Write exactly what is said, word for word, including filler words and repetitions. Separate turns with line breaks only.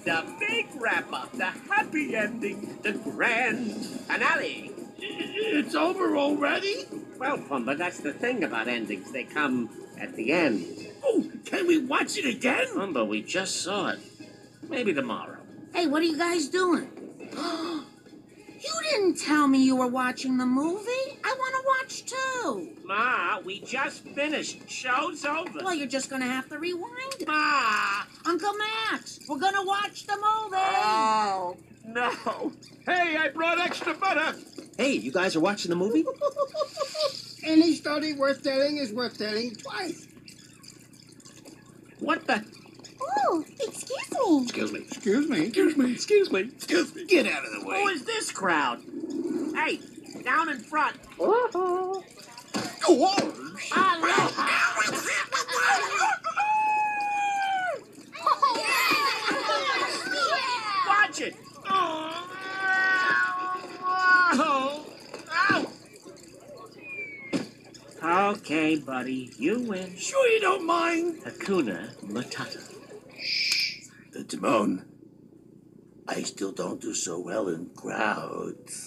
The big wrap-up, the happy ending, the grand finale.
It's over already?
Well, Pumba, that's the thing about endings. They come at the end.
Oh, can we watch it again?
Pumba, we just saw it. Maybe tomorrow.
Hey, what are you guys doing? You didn't tell me you were watching the movie. I want to watch too.
Ma, we just finished. Show's over.
Well, you're just going to have to rewind it.
Ma!
Uncle Max, we're going to watch the movie.
Oh, no. Hey, I brought extra butter.
Hey, you guys are watching the movie?
Any story worth telling is worth telling twice.
What the?
Oh, excuse me.
Excuse me. Excuse me. Excuse me. Excuse me. Excuse me. Get out of the way.
Who is this crowd? Hey, down in front.
Oh.
Watch it. Oh. Ow. Okay, buddy, you win.
Sure you don't mind?
Hakuna Matata.
The Timon. I still don't do so well in crowds.